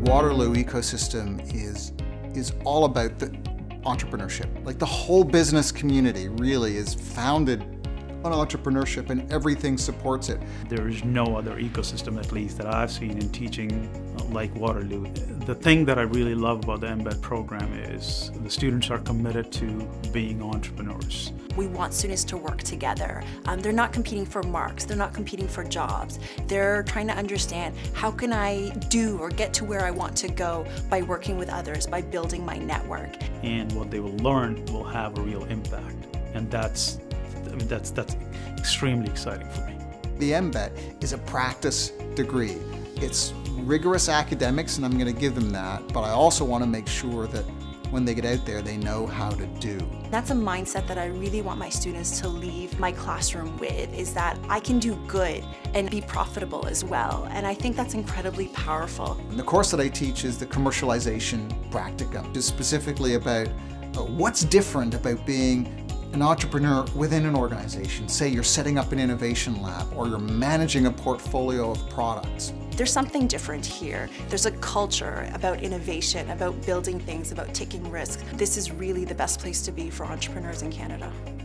Waterloo ecosystem is all about the entrepreneurship. Like the whole business community really is founded on entrepreneurship and everything supports it. There is no other ecosystem, at least, that I've seen in teaching like Waterloo. The thing that I really love about the MBET program is the students are committed to being entrepreneurs. We want students to work together. They're not competing for marks, they're not competing for jobs. They're trying to understand how can I do or get to where I want to go by working with others, by building my network. And what they will learn will have a real impact. And that's extremely exciting for me. The MBET is a practice degree. It's rigorous academics, and I'm going to give them that, but I also want to make sure that when they get out there, they know how to do. That's a mindset that I really want my students to leave my classroom with, is that I can do good and be profitable as well. And I think that's incredibly powerful. And the course that I teach is the commercialization practicum, which is specifically about what's different about being an entrepreneur within an organization. Say you're setting up an innovation lab or you're managing a portfolio of products. There's something different here. There's a culture about innovation, about building things, about taking risks. This is really the best place to be for entrepreneurs in Canada.